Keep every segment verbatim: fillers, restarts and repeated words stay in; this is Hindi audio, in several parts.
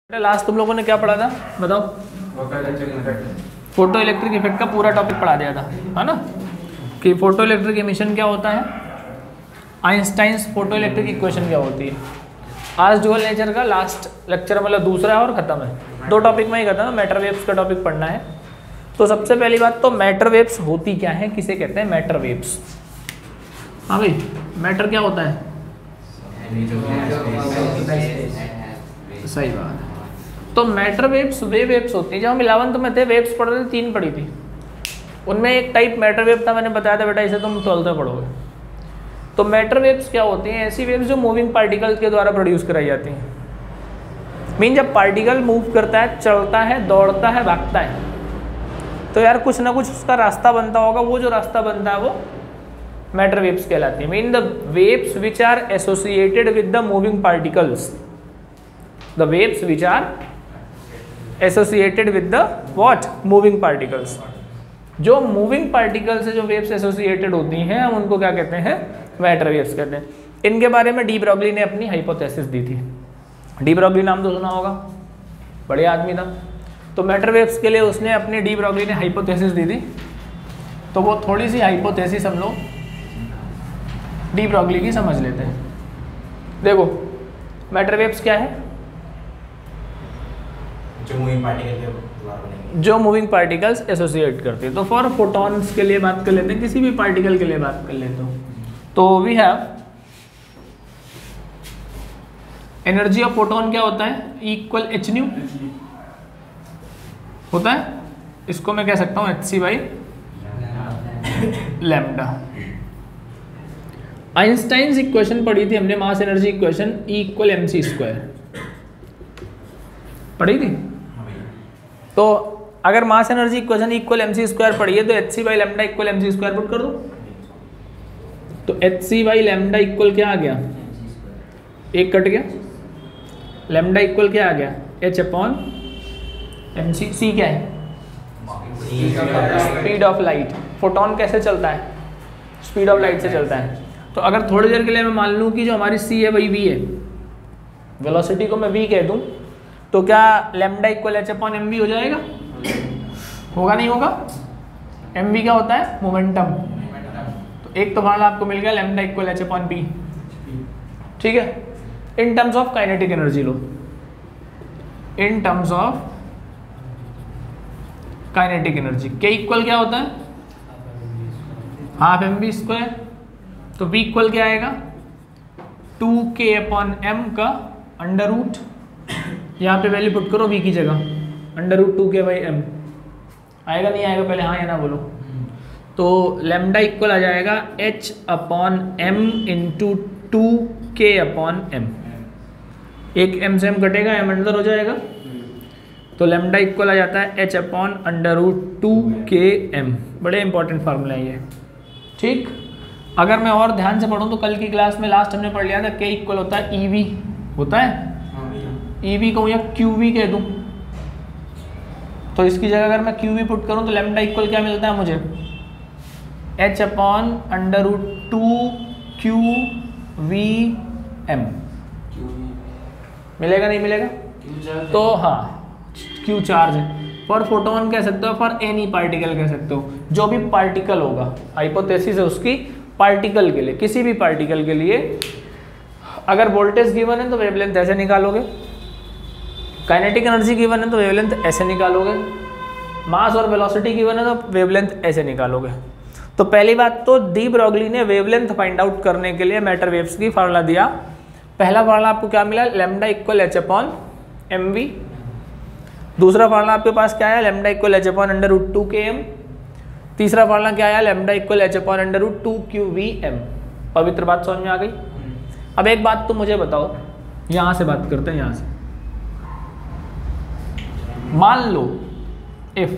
लास्ट तुम लोगों ने क्या पढ़ा था बताओ? फोटो इलेक्ट्रिक इफेक्ट का पूरा टॉपिक पढ़ा दिया था, है ना, कि फोटो इलेक्ट्रिक एमिशन क्या होता है, आइंस्टाइन्स फोटो इलेक्ट्रिक इक्वेशन क्या होती है। आज डुअल नेचर का लास्ट लेक्चर मतलब दूसरा है और ख़त्म है, दो टॉपिक में ही खत्म है। मैटर वेव्स का टॉपिक पढ़ना है। तो सबसे पहली बात तो मैटर वेव्स होती क्या है, किसे कहते हैं मैटर वेव्स। हाँ भाई, मैटर क्या होता है? सही बात है। तो मैटर वेव्स वे वेव्स होती है। जब हम इलेवंथ में थे वेव्स पढ़ रहे थे, तीन पढ़ी थी, उनमें एक टाइप मैटर वेव था, मैंने बताया था बेटा इसे तुम ट्वेल्थ में पढ़ोगे। तो मैटर वेव्स क्या होती हैं? ऐसी वेव्स जो मूविंग पार्टिकल्स के द्वारा प्रोड्यूस कराई जाती हैं। मीन जब पार्टिकल मूव करता है, चलता है, दौड़ता है, भागता है, तो यार कुछ ना कुछ उसका रास्ता बनता होगा, वो जो रास्ता बनता है वो मैटर वेव्स कहलाती है। Mean the waves which are associated with the moving particles, the waves which are associated with the what moving particles. जो मूविंग पार्टिकल से जो वेव्स एसोसिएटेड होती हैं हम उनको क्या कहते हैं? मैटर वेव्स कहते हैं। इनके बारे में डी ब्रॉगली ने अपनी हाइपोथेसिस दी थी। डी ब्रॉगली नाम तो सुना होगा, बढ़िया आदमी था। तो मैटर वेव्स के लिए उसने अपनी डी ब्रॉगली ने हाइपोथेसिस दी थी। तो वो थोड़ी सी हाइपोथेसिस हम लोग डी ब्रॉगली की समझ लेते हैं। देखो मैटर वेव्स क्या है? जो मूविंग पार्टिकल के द्वारा बनेंगे, जो मूविंग पार्टिकल्स एसोसिएट करते हैं। तो फॉर फोटॉन्स के लिए बात कर लेते हैं, किसी भी पार्टिकल के लिए बात कर लेते हो, तो we have energy of photon क्या होता है? इक्वल एच न्यू होता है। इसको मैं कह सकता हूं H C by lambda. Einstein's equation पढ़ी थी हमने, mass energy equation, E equal M C square पढ़ी थी। तो अगर mass energy equation equal M C square पढ़ी है तो H C by lambda equal M C square put कर दो। तो H C by lambda equal क्या आ गया? एक कट गया, लैम्डा इक्वल क्या आ गया? H upon M C. C क्या है? Speed of light. फोटोन कैसे चलता है? स्पीड ऑफ लाइट से चलता है। तो अगर थोड़ी देर के लिए मैं मान लूँ कि जो हमारी सी है वही वी है, वेलोसिटी को मैं वी कह दूँ, तो क्या lambda equal H upon M V हो जाएगा? होगा नहीं होगा? एम वी क्या होता है? मोमेंटम। तो एक तो फॉर्मूला आपको मिल गया lambda equal H upon P, ठीक है। In terms of kinetic energy लो, in terms of kinetic energy के इक्वल क्या होता है? Half M V square. तो वी इक्वल क्या आएगा? टू के अपॉन एम का अंडर रूट, यहाँ पे वैल्यू पुट करो वी की जगह, under root two K by M. आएगा नहीं आएगा? पहले हाँ या ना बोलो। तो लैम्डा इक्वल आ जाएगा H upon M into two K upon M. एक एम से एम कटेगा, एम अंदर हो जाएगा, तो लैम्डा इक्वल आ जाता है H upon under root two K M. बड़े इंपॉर्टेंट फार्मूला है ये, ठीक। अगर मैं और ध्यान से पढ़ूँ तो कल की क्लास में लास्ट हमने पढ़ लिया था के इक्वल होता है ई वी होता है, ई वी कहूँ या क्यू वी कह दूँ। तो इसकी जगह अगर मैं क्यू वी पुट करूँ तो लैम्डा इक्वल क्या मिलता है मुझे? H upon under root two Q V M. मिलेगा नहीं मिलेगा? तो हाँ, क्यू चार्ज है। फॉर फोटोन कह सकते हो, फॉर एनी पार्टिकल कह सकते हो, जो भी पार्टिकल होगा। हाइपोथेसिस है उसकी पार्टिकल के लिए, किसी भी पार्टिकल के लिए। अगर वोल्टेज गिवन है तो वेवलेंथ ऐसे निकालोगे, काइनेटिक एनर्जी गिवन है तो वेवलेंथ ऐसे निकालोगे, मास और वेलोसिटी गिवन है तो वेवलेंथ ऐसे निकालोगे। तो पहली बात तो डी ब्रॉगली ने वेवलेंथ फाइंड आउट करने के लिए मैटर वेव्स की फार्मूला दिया। पहला फार्मूला आपको क्या मिला? Lambda equal H upon M V. दूसरा फार्मूला आपके पास क्या है? Lambda equal H upon under root two K M. तीसरा फार्मूला क्या आया? Lambda equal H upon under root two Q V M. पवित्र बात समझ में आ गई? अब एक बात तो मुझे बताओ, यहाँ से बात करते हैं, यहाँ से मान लो इफ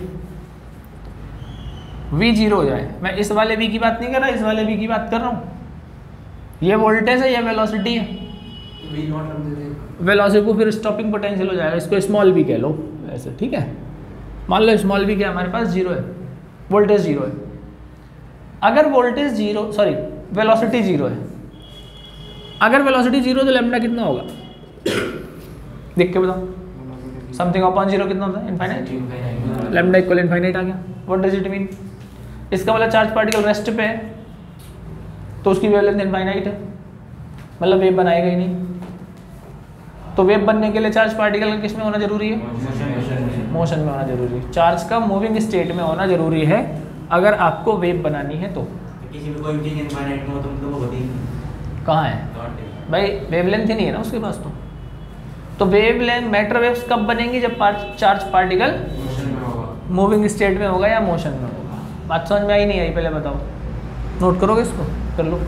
v जीरो हो जाए। मैं इस वाले v की बात नहीं कर रहा, इस वाले v की बात कर रहा हूँ। ये वोल्टेज है, ये वेलोसिटी है। वेलोसिटी को फिर स्टॉपिंग पोटेंशियल हो जाएगा, इसको स्मॉल v कह लो ऐसे, ठीक है। मान लो स्मॉल v क्या हमारे पास? जीरो है, वोल्टेज जीरो है। अगर voltage zero sorry velocity zero है, अगर वेलोसिटी जीरो तो लैम्डा कितना होगा? देख के बताओ। समथिंग अपॉन जीरो कितना होता है? इनफाइनाइट। लैम्डा इक्वल इनफाइनाइट आ गया। What does it mean? इसका मतलब चार्ज पार्टिकल रेस्ट पे है तो उसकी वेवलेंथ इनफाइनाइट है, मतलब वेव बनाएगा ही नहीं। तो वेव बनने के लिए चार्ज पार्टिकल किस में होना जरूरी है? मोशन में होना जरूरी है। चार्ज का मूविंग स्टेट में होना जरूरी है अगर आपको वेव बनानी है तो। किसी भी कोई चीज इनफाइनाइट में हो तो मतलब वो होती कहाँ है भाई? वेवलेंथ ही नहीं है ना उसके पास। तो तो वेवलेंथ मैटर वेव्स कब बनेंगी? जब चार्ज पार्टिकल मूविंग स्टेट में होगा या मोशन में होगा। बात समझ में आई नहीं आई? पहले बताओ। नोट करोगे इसको? कर लो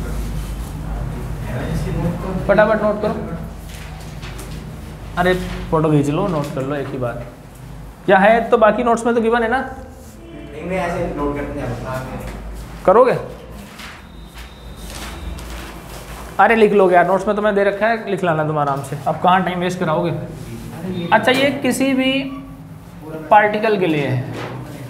फटाफट, नोट करो। अरे फोटो खींच लो, नोट कर लो एक ही बात। क्या है तो बाकी नोट्स में तो गिवन है ना? नहीं, ऐसे नोट करते हैं। करोगे? अरे लिख लोगे यार, नोट्स में तो मैं दे रखा है, लिख लाना तुम आराम से। अब कहाँ टाइम वेस्ट कराओगे? अच्छा, ये किसी भी पार्टिकल के लिए है।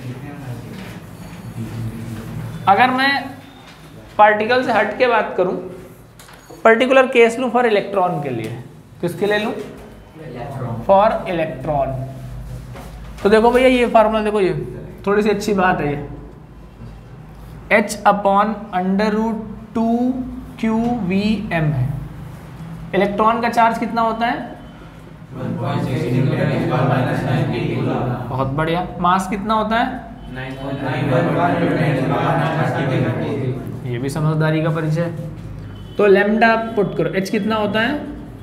अगर मैं पार्टिकल से हट के बात करूं, पर्टिकुलर केस लूं फॉर इलेक्ट्रॉन के लिए, किसके लिए लूं? For electron. तो देखो भैया ये फार्मूला देखो, ये थोड़ी सी अच्छी बात है। ये H upon under root two Q V M है। इलेक्ट्रॉन का चार्ज कितना होता है? बहुत बढ़िया। मास कितना होता है? ये भी समझदारी का परिचय। तो लैम्डा पुट करो, H कितना होता है?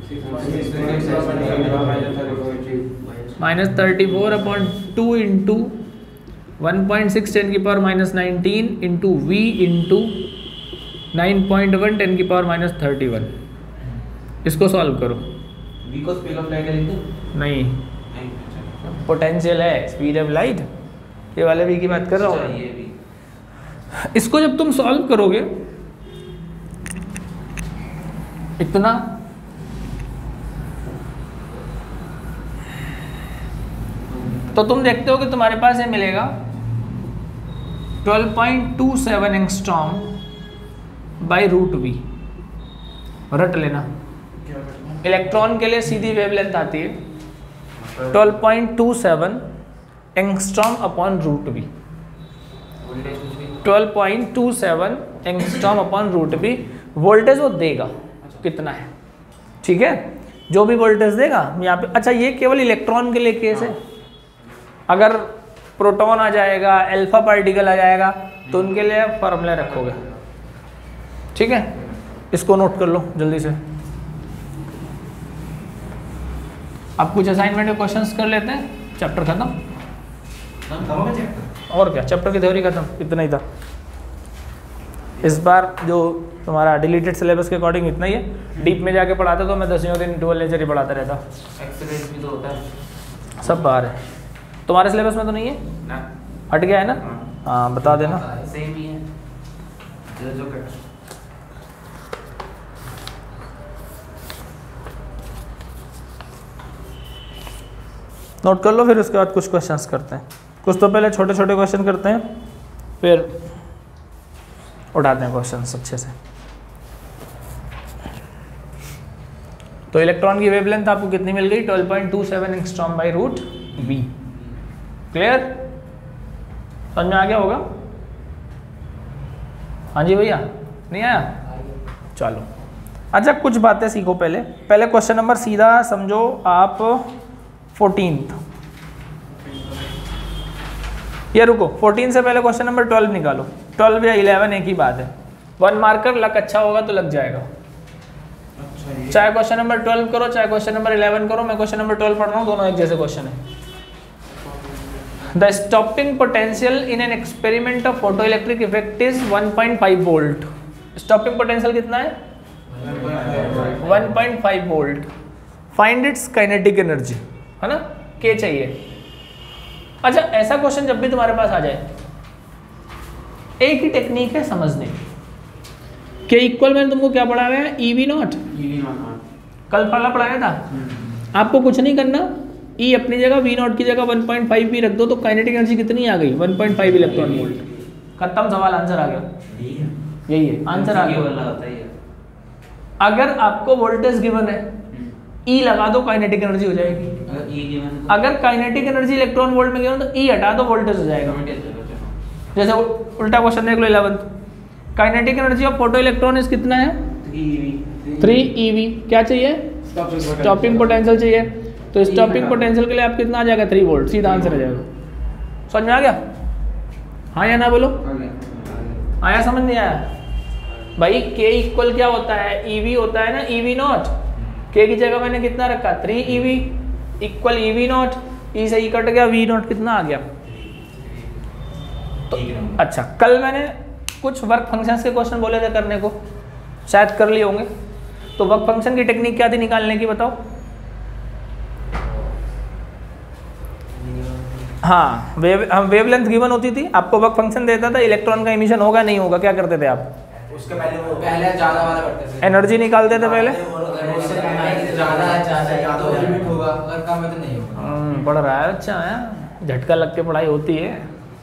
Minus thirty four upon two into one point six ten की power minus nineteen into V into nine point one ten की पावर माइनस थर्टी वन। इसको सॉल्व करो। वी को स्पीड ऑफ लाइट है? नहीं, पोटेंशियल है, स्पीड ऑफ लाइट। ये वाले वी की बात कर रहा हूँ। इसको जब तुम सॉल्व करोगे इतना, तो तुम देखते हो कि तुम्हारे पास ये मिलेगा twelve point two seven angstrom by root V. रट लेना। इलेक्ट्रॉन के लिए सीधी वेवलेंथ आती है twelve point two seven angstrom upon root V. Twelve point two seven angstrom upon root V. Voltage वो देगा कितना है, ठीक है? जो भी वोल्टेज देगा यहाँ पे। अच्छा, ये केवल इलेक्ट्रॉन के लिए केस है। अगर प्रोटॉन आ जाएगा, अल्फा पार्टिकल आ जाएगा, तो उनके लिए फॉर्मूला रखोगे, ठीक है? इसको नोट कर लो जल्दी से। अब कुछ असाइनमेंट के क्वेश्चंस कर लेते हैं। चैप्टर खत्म। और क्या, चैप्टर की थ्योरी खत्म, इतना ही था इस बार। जो तुम्हारा डिलीटेड सिलेबस के अकॉर्डिंग इतना ही है। डीप में जाके पढ़ाता तो मैं दसवीं दिन डुअल नेचर ही पढ़ाता रहता। एक्सरसाइज भी तो होता है, सब बाहर है। तुम्हारे सिलेबस में तो नहीं है ना? हट गया है ना? हाँ, बता देना। सेम ही है जो जो कर। नोट कर लो, फिर उसके बाद कुछ क्वेश्चंस करते हैं। कुछ तो पहले छोटे छोटे क्वेश्चन करते हैं, फिर उठाते हैं क्वेश्चंस अच्छे से। तो इलेक्ट्रॉन की वेवलेंथ आपको कितनी मिल गई? Twelve point two seven angstrom by root V. Clear? समझ में आ गया होगा? हाँ जी भैया, नहीं आया? चलो, अच्छा कुछ बातें सीखो पहले। पहले क्वेश्चन नंबर सीधा समझो आप फोर्टीन्थ। ये रुको, फोर्टीन से पहले क्वेश्चन नंबर ट्वेल्व निकालो। ट्वेल्व या इलेवन एक ही बात है। वन मार्कर, लक अच्छा होगा तो लग जाएगा। चाहे क्वेश्चन नंबर ट्वेल्व करो, चाहे क्वेश्चन नंबर इलेवन करो। मैं क्वेश्चन नंबर ट्वेल्व पढ़ रहा हूँ, दोनों एक जैसे क्वेश्चन है। The stopping potential in an experiment of photo electric effect is one point five volt. Stopping potential कितना है? One point five volt. Find its kinetic energy, है ना? के चाहिए। अच्छा, ऐसा क्वेश्चन जब भी तुम्हारे पास आ जाए, एक ही टेक्निक है समझने की। के इक्वल मैंने तुमको क्या पढ़ाया है? E V nought. कल पहला पढ़ाया था। आपको कुछ नहीं करना, ई e अपनी जगह, वी नॉट की जगह वन पॉइंट फाइव भी रख दो, तो काइनेटिक एनर्जी कितनी आ गई? One point five electron volt. खत्म सवाल, आंसर आ गया। यही है आंसर, आ गया। अगर आपको वोल्टेज गिवन है, ई लगा दो, काइनेटिक एनर्जी हो जाएगी। अगर ई गिवन अगर काइनेटिक एनर्जी इलेक्ट्रॉन वोल्ट में गिवन तो ई हटा दो, वोल्टेज हो जाएगा। जैसे उल्टा क्वेश्चन देख लो eleventh, kinetic energy of photo electron is कितना है? Three eV. क्या चाहिए? स्टॉपिंग पोटेंशियल चाहिए। तो स्टॉपिंग पोटेंशियल के लिए आप कितना आ जाएगा? Three volt. सीधा आंसर आ जाएगा। समझ में आ गया? हाँ या ना बोलो? आया समझ नहीं आया? भाई के इक्वल क्या होता है? ईवी होता है ना, ईवी नॉट। के की जगह मैंने कितना रखा? Three eV equal eV nought. E से ई कट गया, वी नॉट कितना आ गया? तो अच्छा, कल मैंने कुछ वर्क फंक्शंस के क्वेश्चन बोले थे करने को, शायद कर लिए होंगे। तो वर्क फंक्शन की टेक्निक क्या थी निकालने की, बताओ? हाँ, वेव हम वेवलेंथ गिवन होती थी, आपको वर्क फंक्शन देता था, इलेक्ट्रॉन का इमिशन होगा नहीं होगा, क्या करते थे आप? उसके पहले वो पहले ज्यादा वाला करते थे, एनर्जी निकालते थे पहले। ज्यादा ज्यादा ज्यादा लिमिट होगा, अगर कम है तो नहीं होगा। हम्म, पढ़ रहा है अच्छा है, झटका लग के पढ़ाई होती है।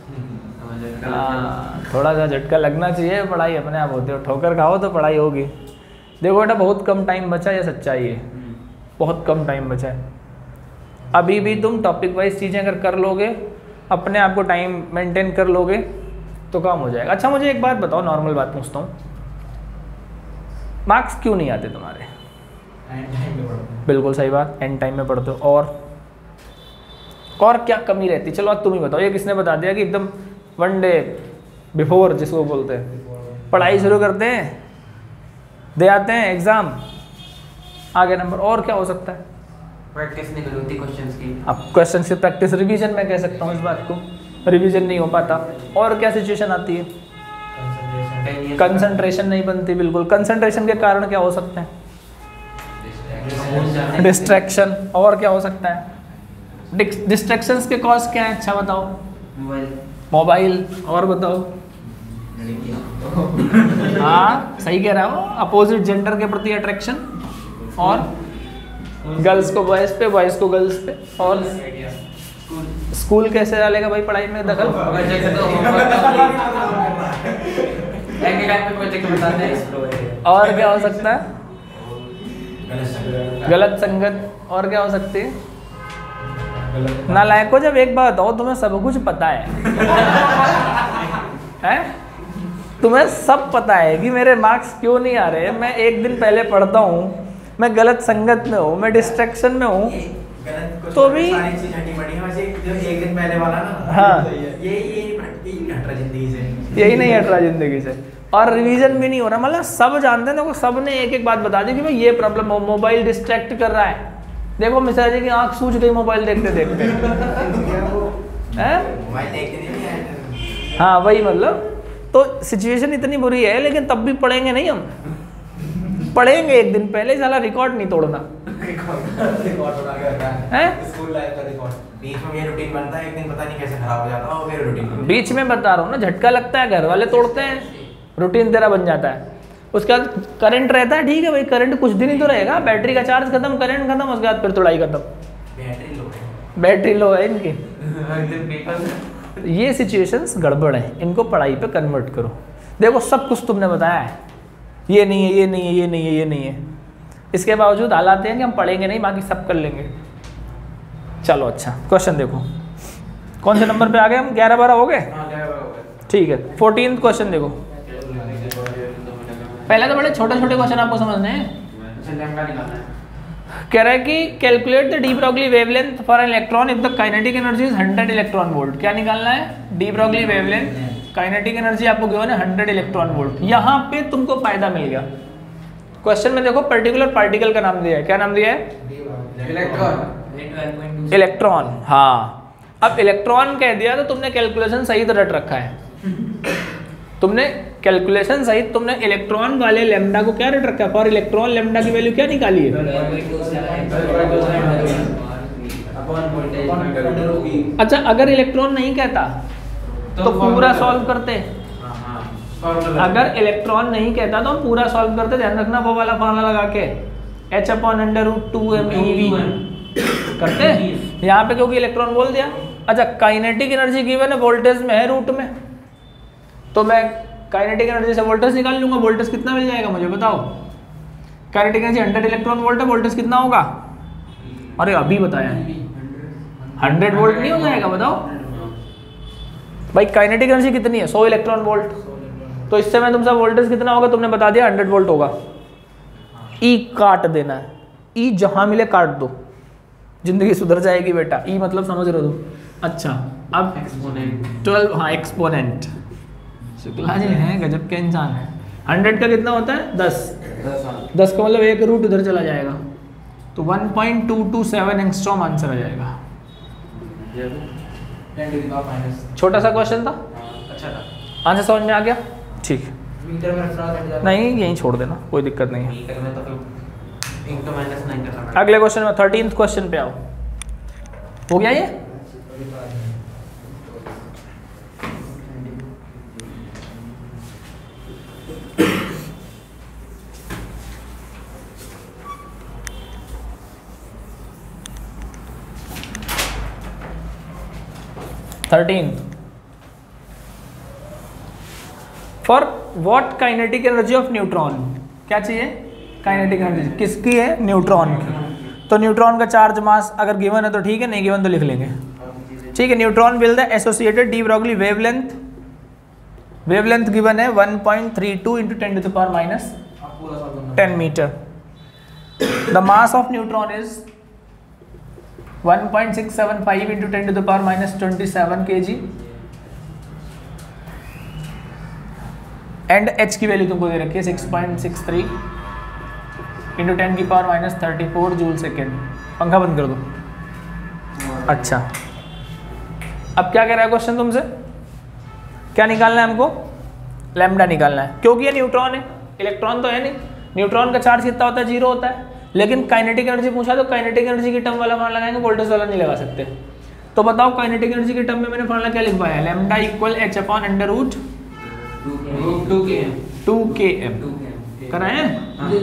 हाँ, थोड़ा सा झटका लगना चाहिए, पढ़ाई अपने आप होती है। ठोकर खाओ तो पढ़ाई होगी। देखो बेटा, बहुत कम टाइम बचा है, ये सच्चाई है, बहुत कम टाइम बचा है। अभी भी तुम टॉपिक वाइज चीज़ें अगर कर लोगे, अपने आप को टाइम मेंटेन कर लोगे तो काम हो जाएगा। अच्छा, मुझे एक बात बताओ, नॉर्मल बात पूछता हूँ, मार्क्स क्यों नहीं आते तुम्हारे? बिल्कुल सही बात, एंड टाइम में पढ़ते हो। और और क्या कमी रहती? चलो आज तुम ही बताओ। ये किसने बता दिया कि एकदम वन डे बिफोर, जिसको बोलते हैं, पढ़ाई शुरू करते हैं, दे आते हैं एग्जाम, आगे नंबर। और क्या हो सकता है? प्रैक्टिस नहीं करी होती क्वेश्चंस की। अब क्वेश्चन की प्रैक्टिस, रिवीजन में कह सकता हूँ इस बात को, रिवीजन नहीं हो पाता। और क्या सिचुएशन आती है? कंसंट्रेशन नहीं बनती। बिल्कुल, कंसंट्रेशन के कारण क्या हो सकते हैं? डिस्ट्रैक्शन। और क्या हो सकता है? डिस्ट्रैक्शंस के कॉज क्या है? अच्छा बताओ। मोबाइल। मोबाइल। और बताओ। हाँ सही कह रहा हो, अपोजिट जेंडर के प्रति अट्रैक्शन, और गर्ल्स को बॉयज पे, बॉयज को गर्ल्स पे। और स्कूल कैसे डालेगा भाई पढ़ाई में दखल? और क्या हो सकता है? गलत संगत। और क्या हो सकती है? नालायको, जब एक बात हो, तुम्हें सब कुछ पता है हैं? तुम्हें सब पता है कि मेरे मार्क्स क्यों नहीं आ रहे, मैं एक दिन पहले पढ़ता हूँ, मैं गलत संगत में हूँ, मैं डिस्ट्रैक्शन में हूँ, तो भी सारी चीज हटी पड़ी है। वैसे जो एक दिन पहले वाला ना, हाँ, ये ये हट रहा जिंदगी से, यही नहीं हट रहा जिंदगी से। और रिवीजन भी नहीं हो रहा, मतलब सब जानते हैं। देखो, सब ने एक एक बात बता दी कि भाई ये प्रॉब्लम हो, मोबाइल डिस्ट्रैक्ट कर रहा है। देखो मिश्रा जी की आंख सूझ गई मोबाइल देखते देखते हैं। मोबाइल देखते नहीं है। हाँ वही, मतलब तो सिचुएशन इतनी बुरी है, लेकिन तब भी पढ़ेंगे नहीं हम। पढ़ेंगे एक दिन पहले, साला रिकॉर्ड नहीं तोड़ना रिकॉर्ड बना के रखा है, स्कूल लाइफ का रिकॉर्ड। बीच में ये रूटीन बनता है, एक दिन पता नहीं कैसे खराब हो जाता है, फिर रूटीन बीच में बता रहा हूँ ना, झटका लगता है, घर वाले तोड़ते हैं, रूटीन तेरा बन जाता है। उसके बाद करंट रहता है, ठीक है भाई, करंट कुछ दिन ही तो रहेगा, बैटरी का चार्ज खत्म, करंट खत्म, उसके बाद फिर तोड़ाई खत्म। बैटरी लो है, बैटरी लो है इनकी। ये सिचुएशंस गड़बड़ है, इनको पढ़ाई पे कन्वर्ट करो। देखो सब कुछ तुमने बताया है, ये नहीं है, ये नहीं है, ये नहीं है, ये नहीं है, इसके बावजूद हालात हैं कि हम पढ़ेंगे नहीं, बाकी सब कर लेंगे। चलो अच्छा, क्वेश्चन देखो, कौन से नंबर पे आ गए हम? ग्यारह बारह हो गए, ठीक है। फोर्टीन क्वेश्चन देखो। पहले तो बड़े छोटे छोटे क्वेश्चन आपको समझने हैं। कह रहा है कि calculate the de Broglie wavelength for an electron if the kinetic energy is hundred electron volt. क्या निकालना है? De Broglie wavelength, kinetic energy आपको गिवन है हंड्रेड इलेक्ट्रॉन वोल्ट। यहाँ पे तुमको फायदा मिल गया। क्वेश्चन में देखो पर्टिकुलर पार्टिकल का नाम दिया है, क्या नाम दिया है? इलेक्ट्रॉन। इलेक्ट्रॉन। हाँ, अब इलेक्ट्रॉन कह दिया तो तुमने कैलकुलेशन सही तो रट रखा है। तुमने कैलकुलेशन सहित तुमने इलेक्ट्रॉन वाले लेमडा को क्या रट रखा है? फॉर इलेक्ट्रॉन लेमडा की वैल्यू क्या निकाली है? अच्छा, अगर इलेक्ट्रॉन नहीं कहता तो पूरा सॉल्व करते। अगर इलेक्ट्रॉन नहीं कहता तो हम पूरा सॉल्व करते। ध्यान रखना, वो वाला फॉर्मूला लगा के H upon under root two M E V करते। यहाँ पे क्योंकि इलेक्ट्रॉन बोल दिया। अच्छा, काइनेटिक एनर्जी गिवन है, वोल्टेज में है रूट में, तो मैं काइनेटिक एनर्जी से वोल्टेज निकाल लूंगा। वोल्टेज कितना मिल जाएगा मुझे बताओ? Kinetic energy hundred electron volt है, वोल्टेज कितना होगा? अरे अभी बताया है, हंड्रेड वोल्ट नहीं हो जाएगा? बताओ भाई, काइनेटिक एनर्जी कितनी है? सौ इलेक्ट्रॉन वोल्ट। तो इससे मैं तुमसे वोल्टेज कितना होगा तुमने बता दिया, हंड्रेड वोल्ट होगा। ई काट देना है, ई जहां मिले काट दो, जिंदगी सुधर जाएगी बेटा। ई मतलब समझ रहे हो तुम? अच्छा अब ट्वेल्व, हाँ एक्सपोनेंट। शुक्ला जी हैं गजब के इंसान है। हंड्रेड का कितना होता है? दस। दस का मतलब एक रूट उधर चला जाएगा, तो one point two two seven angstrom answer आ जाएगा। छोटा सा क्वेश्चन था, अच्छा था, आंसर समझ में आ गया? ठीक, मीटर में रखना नहीं यहीं छोड़ देना, कोई दिक्कत नहीं है। मीटर में तो फिर एक तो माइनस नाइन करना पड़ेगा। अगले क्वेश्चन में थर्टीन्थ क्वेश्चन पे आओ। हो गया ये? Thirteenth, for what kinetic energy of neutron, क्या चाहिए? काइनेटिक एनर्जी किसकी है? न्यूट्रॉन की। तो न्यूट्रॉन का चार्ज मास अगर गिवन है तो ठीक है, नहीं गिवन तो लिख लेंगे। ठीक है, neutron will the associated de Broglie wavelength, wavelength given है one point three two into ten to the power minus ten metre. The mass of neutron is one point six seven five into ten to the power minus twenty seven K G, and H की वैल्यू तुमको दे रखी है six point six three into ten की power minus thirty four joule second. पंखा बंद कर दो। अच्छा, अब क्या कह रहा है क्वेश्चन तुमसे? क्या निकालना है हमको? लैम्डा निकालना है, क्योंकि ये न्यूट्रॉन है, इलेक्ट्रॉन तो है नहीं। न्यूट्रॉन का चार्ज कितना होता है? जीरो होता है। लेकिन काइनेटिक एनर्जी पूछा तो काइनेटिक एनर्जी की टर्म वाला फॉर्मूला लगाएंगे, वोल्टेज वाला नहीं लगा सकते। तो बताओ काइनेटिक एनर्जी की टर्म में मैंने फॉर्मूला क्या लिखवाया है? Lambda equal H upon under root two K M कराए हैं।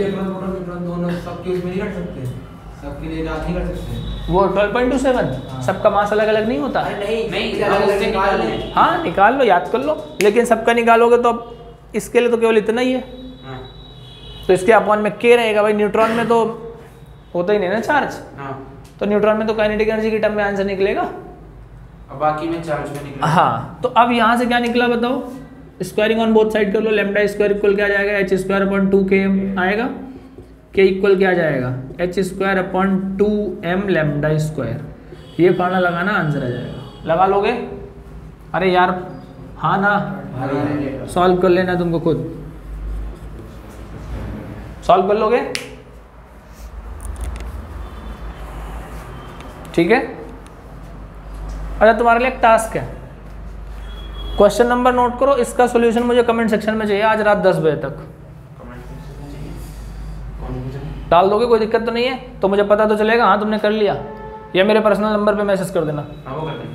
वो ट्वेल्व पॉइंट टू सेवन सबका मास अलग अलग नहीं होता? नहीं, हाँ निकाल लो, याद कर लो, लेकिन सबका निकालोगे तो अब इसके लिए तो केवल इतना ही है, तो इसके अपॉन में के रहेगा। भाई न्यूट्रॉन में तो होता ही नहीं ना चार्ज, तो न्यूट्रॉन में तो काइनेटिक एनर्जी की टर्म में आंसर निकलेगा। अब बाकी में चार्ज में निकला। हाँ, तो अब यहाँ से क्या निकला बताओ? स्क्वायरिंग ऑन बोथ साइड कर लो। लैम्डा स्क्वायर इक्वल क्या जाएगा? H square upon two K M आएगा। के इक्वल क्या जाएगा? H square upon two M lambda square. ये फार्मूला लगाना, आंसर आ जाएगा। लगा लोगे? अरे यार हाँ ना, सॉल्व कर लेना तुमको खुद, सॉल्व कर लोगे? ठीक है। अच्छा, तुम्हारे लिए एक टास्क है, क्वेश्चन नंबर नोट करो, इसका सॉल्यूशन मुझे कमेंट सेक्शन में चाहिए आज रात दस बजे तक। डाल दोगे? कोई दिक्कत तो नहीं है? तो मुझे पता तो चलेगा हाँ तुमने कर लिया, या मेरे पर्सनल नंबर पे मैसेज कर देना। हाँ वो कर देंगे।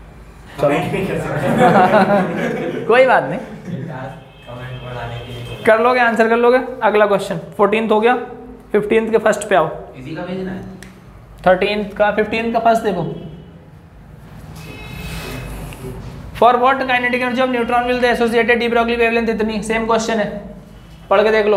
कोई बात नहीं, कमेंट बनाने के लिए कर लोगे, आंसर कर लोगे। अगला क्वेश्चन फोर्टीन्थ हो गया, फिफ्टींथ के फर्स्ट पे आओ। इसी का भेजना है। थर्टीन्थ का, फिफ्टींथ का फर्स्ट देखो। For what kinetic energy of neutron will the associated de Broglie wavelength इतनी। सेम क्वेश्चन है, पढ़ के देख लो।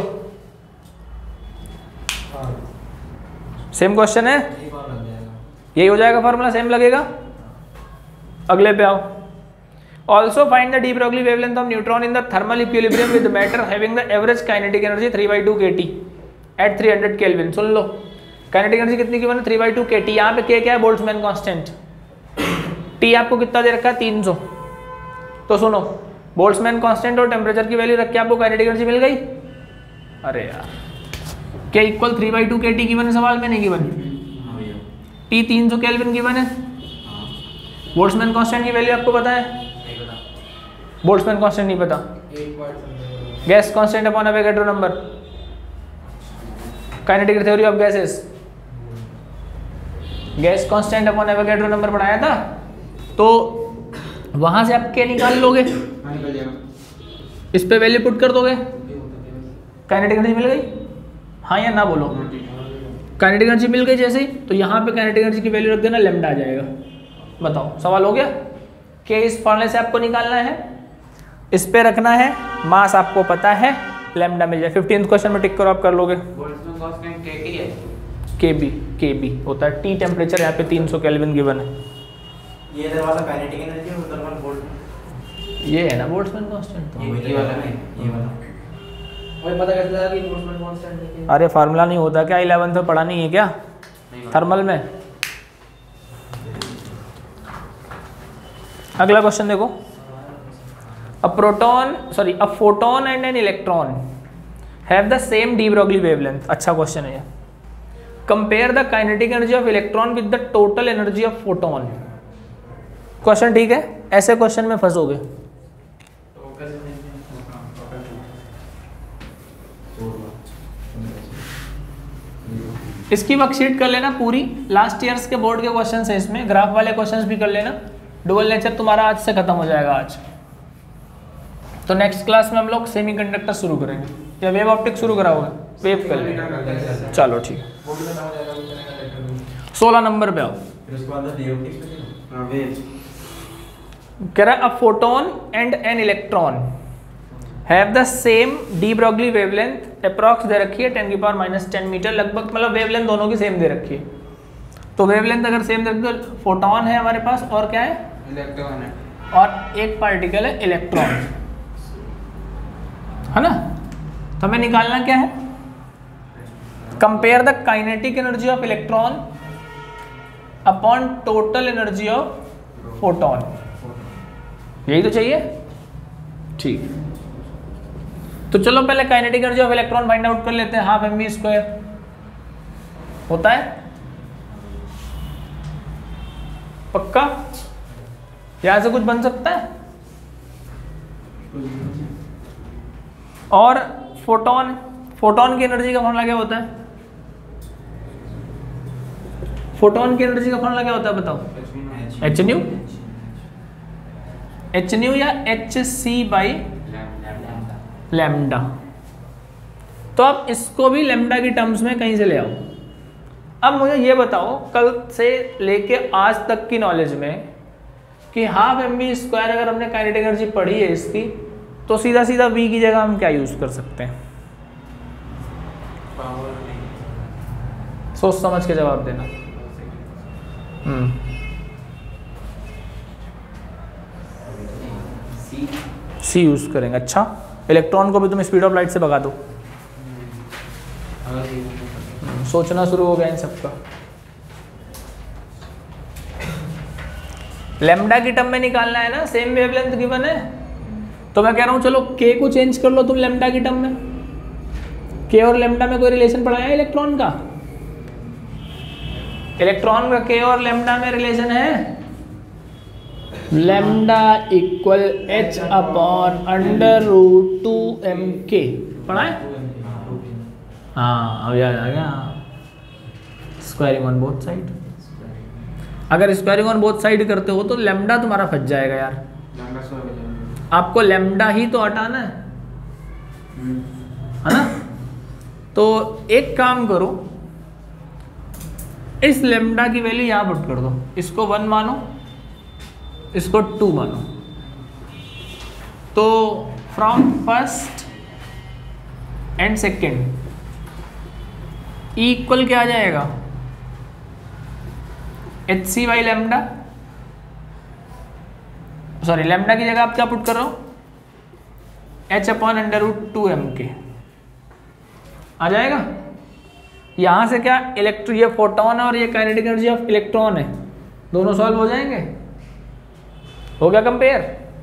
सेम क्वेश्चन है, यही हो जाएगा फॉर्मूला, सेम लगेगा। अगले पे आओ। Also find the de Broglie wavelength of neutron in the thermal equilibrium with matter having the average kinetic energy three by two K T at three hundred kelvin. सुन लो, काइनेटिक एनर्जी कितनी की बने? Three by two K T. यहाँ पे के क्या है? Boltzmann constant. टी आपको कितना दे रखा है? तीन सौ। तो सुनो, बोल्ट्जमैन कांस्टेंट और टेम्परेचर की वैल्यू रख के आपको काइनेटिक एनर्जी मिल गई। अरे यार, K equal three by two K T given है सवाल में, नहीं गिवन? टी तीन सौ केल्विन गिवन है। बोल्ट्जमैन कांस्टेंट की वैल्यू आपको पता है? बोल्ट्जमैन कांस्टेंट नहीं पता। Gas constant upon Avogadro number, kinetic theory of gases, gas constant upon Avogadro number पढ़ाया था, तो वहां से आप के निकाल लोगे, इस पे वैल्यू पुट कर दोगे, काइनेटिक एनर्जी मिल गई। हाँ या ना बोलो? काइनेटिक एनर्जी मिल गई जैसे ही, तो यहाँ पे काइनेटिक एनर्जी की वैल्यू रख देना, लैम्डा आ जाएगा। बताओ, सवाल हो गया? के इस फॉर्मूले से आपको निकालना है, इस पे रखना है, मास आपको पता है, लैम्डा मिल जाए। फिफ्टींथ क्वेश्चन में टिक करो, आप कर लोगे। के बी के बी होता है। टी टेम्परेचर यहाँ पे तीन सौ केल्विन गिवन है। ये इधर वाला काइनेटिक एनर्जी है, उधर वाला बोल्ट ये है ना बोल्ट्जमैन कांस्टेंट तो। ये वाला नहीं, ये वाला वही पता कैसे लगा कि बोल्ट्जमैन कांस्टेंट है? अरे फार्मूला नहीं होता क्या? इलेवेंथ में पढ़ा नहीं है क्या थर्मल में? अगला क्वेश्चन देखो, a proton sorry a photon and an electron have the same de Broglie wavelength. अच्छा क्वेश्चन है ये। Compare the kinetic energy of electron with the total energy of photon. Question ठीक है, ऐसे क्वेश्चन में फंसोगे। इसकी वर्कशीट कर लेना पूरी, लास्ट ईयर्स के बोर्ड के क्वेश्चंस है इसमें, ग्राफ वाले क्वेश्चंस भी कर लेना। डुअल नेचर तुम्हारा आज से खत्म हो जाएगा आज। तो नेक्स्ट क्लास में हम लोग सेमीकंडक्टर शुरू करेंगे, या वेव ऑप्टिक शुरू कराओगे? वेव कर लेंगे, चलो ठीक है। सोलह नंबर पे आओ। फिर उसके बाद डिओप्टिक्स पे चलो। हां वेव कह रहा है a photon and an electron have the same de Broglie wavelength approx दे रखी है टेन की पावर माइनस टेन मीटर लगभग, मतलब वेवलेंथ दोनों की सेम दे रखी है। तो वेवलेंथ अगर सेम दे रखी तो फोटोन है हमारे पास और क्या है? इलेक्ट्रॉन है, और एक पार्टिकल है इलेक्ट्रॉन, है ना? तो हमें निकालना क्या है? Compare the kinetic energy of electron upon total energy of photon. यही तो चाहिए, ठीक। तो चलो पहले kinetic energy of electron find out कर लेते हैं। हाफ एम वी स्क्वायर होता है, पक्का? यहां से कुछ बन सकता है? और फोटोन, फोटोन की एनर्जी का फॉर्मूला क्या होता है? फोटोन की एनर्जी का फॉर्मूला क्या होता है बताओ? एच न्यू, एच न्यू या एच सी बाई लैम्डा। तो आप इसको भी लैम्डा की टर्म्स में कहीं से ले आओ। अब मुझे ये बताओ, कल से लेके आज तक की नॉलेज में कि हाफ एम वी स्क्वायर अगर हमने काइनेटिक एनर्जी पढ़ी है इसकी, तो सीधा सीधा v की जगह हम क्या यूज कर सकते हैं? सोच समझ के जवाब देना। हम्म सी यूज करेंगे। अच्छा, इलेक्ट्रॉन को भी तुम स्पीड ऑफ लाइट से भगा दो। सोचना शुरू हो गया इन सबका। लैम्डा की टर्म में निकालना है ना, सेम वेवलेंथ गिवन है। तो मैं कह रहा हूं चलो k को चेंज कर लो तुम लैम्डा की टर्म में। k और लैम्डा में कोई रिलेशन पढ़ा है इलेक्ट्रॉन का? इलेक्ट्रॉन का k और लैम्डा में रिलेशन है, lambda equal H upon under root two M K. पढ़ा है? हाँ, अब याद आ गया। Squaring on both side. अगर स्क्वायरिंग ऑन बोथ साइड करते हो तो लैम्डा तुम्हारा फंस जाएगा यार। आपको लैम्डा ही तो हटाना है, है ना? तो एक काम करो, इस लैम्डा की वैल्यू यहां पुट कर दो। इसको वन मानो, इसको टू मानो। तो from first and second equal क्या आ जाएगा? H C by lambda, sorry lambda की जगह आप क्या पुट कर रहे हो? H upon under root two M K आ जाएगा। यहां से क्या इलेक्ट्रो, ये फोटोन है और ये काइनेटिक एनर्जी ऑफ इलेक्ट्रॉन है, दोनों सॉल्व हो जाएंगे। हो गया कंपेयर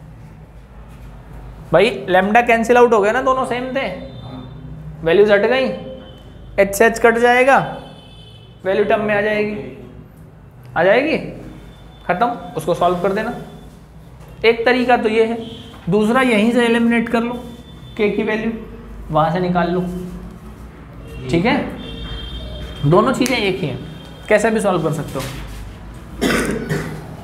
भाई। लैम्डा कैंसिल आउट हो गया ना, दोनों सेम थे, वैल्यूज हट गई, एच से एच कट जाएगा, वैल्यू टर्म में आ जाएगी, आ जाएगी, खत्म। उसको सॉल्व कर देना। एक तरीका तो ये है, दूसरा यहीं से एलिमिनेट कर लो, के की वैल्यू वहां से निकाल लो। ठीक है, दोनों चीजें एक ही हैं, कैसे भी सॉल्व कर सकते हो।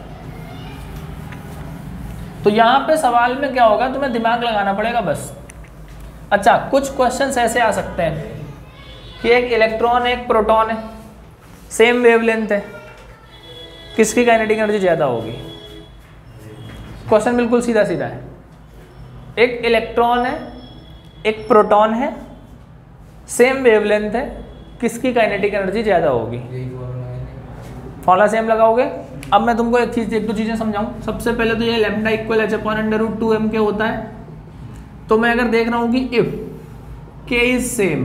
तो यहां पे सवाल में क्या होगा, तुम्हें दिमाग लगाना पड़ेगा बस। अच्छा, कुछ क्वेश्चंस ऐसे आ सकते हैं कि एक इलेक्ट्रॉन एक प्रोटॉन है, सेम वेवलेंथ है, किसकी काइनेटिक एनर्जी ज्यादा होगी? क्वेश्चन बिल्कुल सीधा सीधा है। एक इलेक्ट्रॉन है एक प्रोटॉन है, सेम वेवलेंथ है, किसकी काइनेटिक एनर्जी ज़्यादा होगी। यही फॉर्मूला है। फॉर्मूला सेम लगाओगे। अब मैं तुमको एक चीज़ एक दो चीज़ें समझाऊं। सबसे पहले तो ये lambda equal H upon under root two M K होता है। तो मैं अगर देख रहा हूँ कि इफ के इज सेम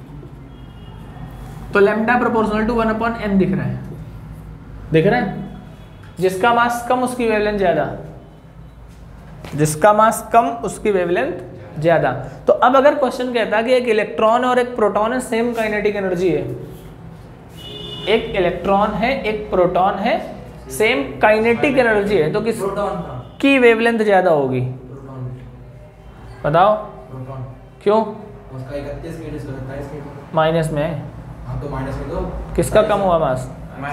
तो lambda proportional to one upon M दिख रहा है, दिख रहा है। जिसका मास कम उसकी वेवलेंथ ज़्यादा, जिसका मास कम उसकी वेवलेंथ ज़्यादा। तो अब अगर क्वेश्चन कहता है कि एक इलेक्ट्रॉन और एक प्रोटॉन है, सेम काइनेटिक एनर्जी है, एक इलेक्ट्रॉन है एक प्रोटॉन है, सेम काइनेटिक एनर्जी है, तो किस प्रोटॉन का की वेवलेंथ ज़्यादा होगी प्रोटॉन बताओ प्रोटॉन क्यों। उसका इकतीस के इसका सत्ताईस के। माइनस में है। हाँ तो माइनस में दो। किसका कम हुआ मास।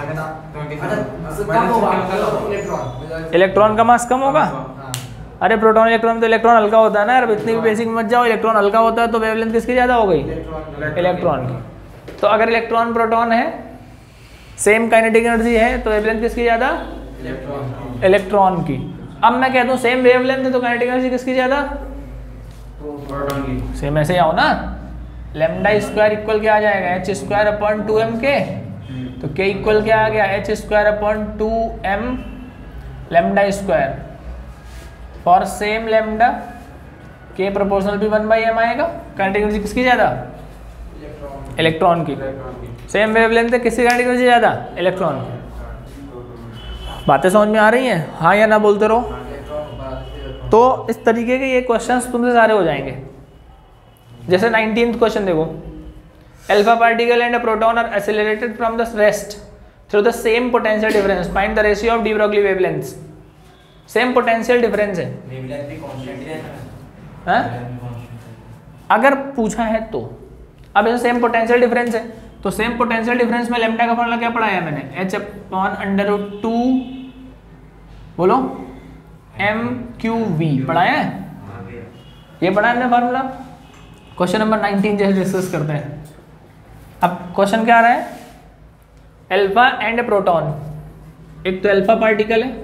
कम होगा इलेक्ट्रॉन। इलेक्ट्रॉन का मास कम होगा। हाँ अरे प्रोटॉन इलेक्ट्रॉन में तो इलेक्ट्रॉन हल्का होता है ना यार, इतनी भी बेसिक मत जाओ। इलेक्ट्रॉन हल्का होता है तो वेवलेंथ किसकी ज़्यादा हो गई, इलेक्ट्रॉन इलेक्ट्रॉन की। तो अगर इलेक्ट्रॉन प्रोटॉन है, सेम काइनेटिक एनर्जी है, तो वेवलेंथ किसकी ज़्यादा, इलेक्ट्रॉन इलेक्ट्रॉन की। अब मैं कहता हूँ सेम वेवलेंथ है तो काइनेटिक एनर्जी किसकी ज़्यादा, प्रोटॉन की। सेम ऐसे ही आओ ना। लेमडा स्क्वायर इक्वल क्या आ जाएगा, H square upon two M K. तो के इक्वल क्या आ गया, H square upon two M lambda square for same lambda K proportional भी वन बाई एम आएगा। काइनेटिक एनर्जी किसकी ज़्यादा, इलेक्ट्रॉन इलेक्ट्रॉन की। इलेक्ट्रॉन की। सेम वेवलेंथ है, किसकी काइनेटिक एनर्जी ज़्यादा, इलेक्ट्रॉन की। बातें समझ में आ रही हैं, हाँ या ना बोलते रहो। इलेक्ट्रॉन बात इलेक्ट्रॉन। तो इस तरीके के ये क्वेश्चंस तुमसे सारे हो जाएंगे। जैसे नाइनटीन्थ क्वेश्चन देखो, alpha particle and a proton are accelerated from the rest through the same potential difference, find the ratio of de Broglie wavelengths. Same potential difference है, वेवलेंथ भी कांस्टेंट ही रहता है। हाँ? वेवलेंथ भी constant है। अगर पूछा है तो। अब ये सेम पोटेंशियल डिफरेंस है, तो सेम पोटेंशियल डिफरेंस में लैम्डा का फॉर्मूला क्या पढ़ाया मैंने, H upon under root two, बोलो एम क्यू वी पढ़ाया है, ये पढ़ा है हमने फार्मूला। क्वेश्चन नंबर नाइनटीन जैसे डिस्कस करते हैं। अब क्वेश्चन क्या आ रहा है, अल्फा एंड प्रोटॉन, एक तो अल्फा पार्टिकल है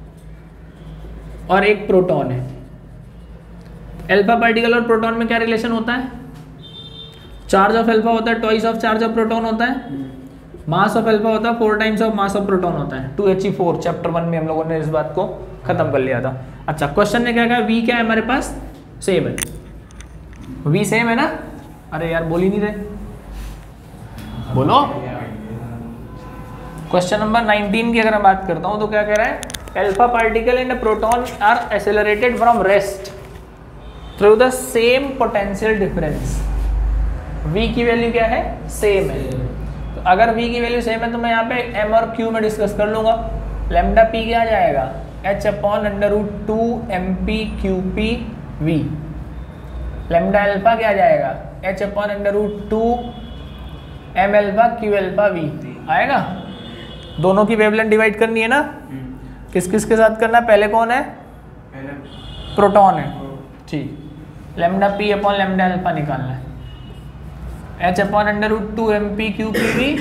और एक प्रोटॉन है। अल्फा पार्टिकल और प्रोटॉन में क्या रिलेशन होता है, चार्ज ऑफ अल्फा होता है twice of charge of proton होता है, मास ऑफ अल्फा होता है four times of mass of proton होता है। Two H E four chapter one में हम लोगों ने इस बात को खत्म कर लिया था। अच्छा, क्वेश्चन ने क्या कहा, वी क्या है हमारे पास, सेम है, वी सेम है ना। अरे यार बोल ही नहीं रहे, बोलो। क्वेश्चन नंबर नाइनटीन की अगर मैं बात करता हूं तो क्या कह रहा है, alpha particle and proton are accelerated from rest through the same potential difference. v की वैल्यू क्या है, सेम है। तो अगर v की वैल्यू सेम है तो मैं यहाँ पे m और q में डिस्कस कर लूंगा। लैम्डा p क्या आ जाएगा, h upon under root two M P Q P V. Lambda alpha क्या आ जाएगा, h upon under root two M alpha Q alpha V आएगा। दोनों की वेवलेंथ डिवाइड करनी है ना, किस किस के साथ करना है, पहले कौन है, प्रोटॉन है, ठीक। Lambda p upon lambda alpha निकालना है, h upon under root two M P Q P V,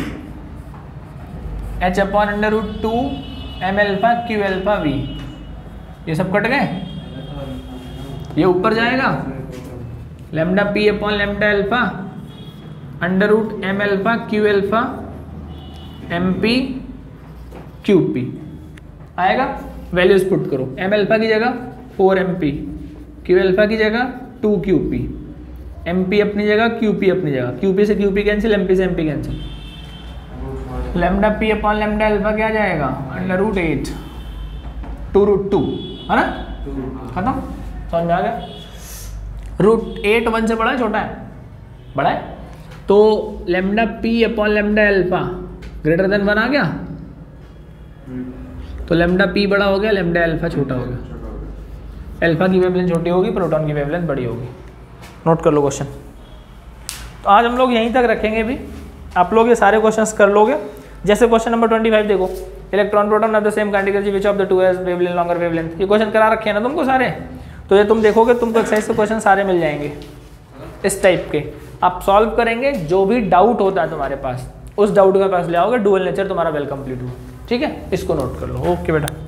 h upon under root two M alpha Q alpha V. ये सब कट गए, ये ऊपर जाएगा lambda p upon lambda alpha under root M alpha Q alpha M P Q P आएगा। वैल्यूज पुट करो, एम अल्फा की जगह four M P, Q alpha की जगह two Q P, M P अपनी जगह क्यू पी अपनी जगह, क्यू पी से Q P cancel, M P से M P cancel. Lambda P upon lambda alpha क्या जाएगा, under root eight two root two, है ना, खत्म, समझ में आ गया। रूट एट वन से बड़ा है छोटा है, बड़ा है, तो lambda P upon lambda alpha greater than one आ गया, तो लैम्डा पी बड़ा हो गया, लैम्डा अल्फा छोटा हो गया। अल्फा की वेवलेंथ छोटी होगी, प्रोटॉन की वेवलेंथ बड़ी होगी। नोट कर लो क्वेश्चन। तो आज हम लोग यहीं तक रखेंगे भी, आप लोग ये सारे क्वेश्चंस कर लोगे। जैसे क्वेश्चन नंबर ट्वेंटी फाइव देखो, electron proton of the same kinetic which of the two has wavelength longer wavelength. ये क्वेश्चन करा रखे हैं ना तुमको सारे, तो ये तुम देखोगे तुमको एक्सरसाइज के क्वेश्चन सारे मिल जाएंगे इस टाइप के। आप सॉल्व करेंगे, जो भी डाउट होता है तुम्हारे पास उस डाउट के पास ले आओगे, डुअल नेचर तुम्हारा वेल कंप्लीट हुआ। ठीक है, इसको नोट कर लो। ओके बेटा।